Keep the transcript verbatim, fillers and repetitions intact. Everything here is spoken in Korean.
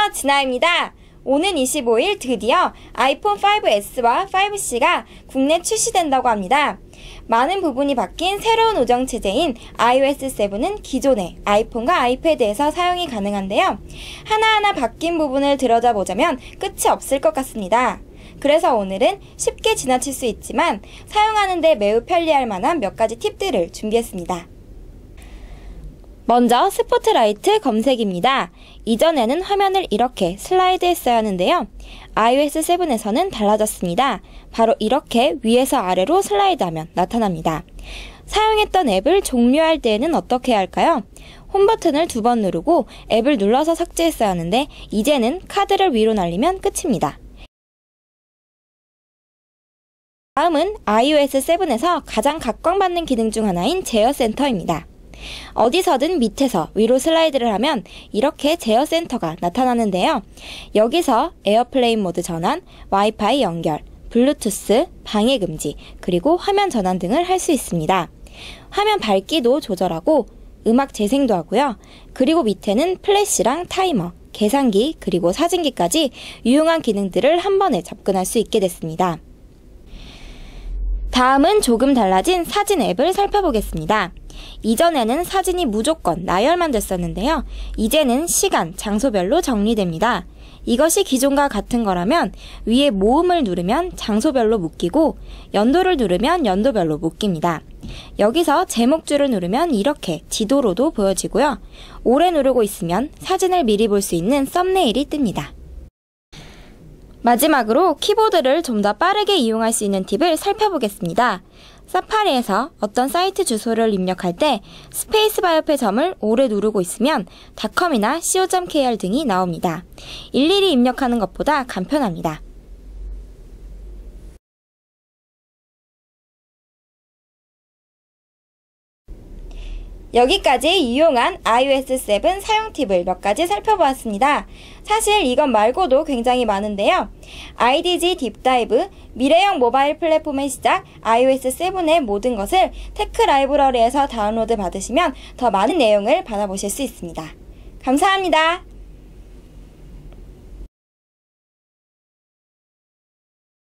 안녕하세요, 진아입니다. 오는 이십오일 드디어 아이폰 파이브 에스와 파이브 씨가 국내 출시된다고 합니다. 많은 부분이 바뀐 새로운 우정 체제인 아이오에스 칠은 기존의 아이폰과 아이패드에서 사용이 가능한데요. 하나하나 바뀐 부분을 들여다 보자면 끝이 없을 것 같습니다. 그래서 오늘은 쉽게 지나칠 수 있지만 사용하는데 매우 편리할 만한 몇 가지 팁들을 준비했습니다. 먼저 스포트라이트 검색입니다. 이전에는 화면을 이렇게 슬라이드 했어야 하는데요. 아이오에스 칠에서는 달라졌습니다. 바로 이렇게 위에서 아래로 슬라이드하면 나타납니다. 사용했던 앱을 종료할 때에는 어떻게 해야 할까요? 홈 버튼을 두 번 누르고 앱을 눌러서 삭제했어야 하는데 이제는 카드를 위로 날리면 끝입니다. 다음은 아이오에스 칠에서 가장 각광받는 기능 중 하나인 제어 센터입니다. 어디서든 밑에서 위로 슬라이드를 하면 이렇게 제어 센터가 나타나는데요. 여기서 에어플레인 모드 전환, 와이파이 연결, 블루투스, 방해 금지, 그리고 화면 전환 등을 할 수 있습니다. 화면 밝기도 조절하고 음악 재생도 하고요. 그리고 밑에는 플래시랑 타이머, 계산기, 그리고 사진기까지 유용한 기능들을 한 번에 접근할 수 있게 됐습니다. 다음은 조금 달라진 사진 앱을 살펴보겠습니다. 이전에는 사진이 무조건 나열만 됐었는데요. 이제는 시간, 장소별로 정리됩니다. 이것이 기존과 같은 거라면 위에 모음을 누르면 장소별로 묶이고 연도를 누르면 연도별로 묶입니다. 여기서 제목줄을 누르면 이렇게 지도로도 보여지고요. 오래 누르고 있으면 사진을 미리 볼 수 있는 썸네일이 뜹니다. 마지막으로 키보드를 좀 더 빠르게 이용할 수 있는 팁을 살펴보겠습니다. 사파리에서 어떤 사이트 주소를 입력할 때 스페이스바 옆의 점을 오래 누르고 있으면 닷컴이나 씨오 닷 케이알 등이 나옵니다. 일일이 입력하는 것보다 간편합니다. 여기까지 유용한 아이오에스 칠 사용 팁을 몇 가지 살펴보았습니다. 사실 이것 말고도 굉장히 많은데요. 아이디지 딥다이브, 미래형 모바일 플랫폼의 시작, 아이오에스 칠의 모든 것을 테크 라이브러리에서 다운로드 받으시면 더 많은 내용을 받아보실 수 있습니다. 감사합니다.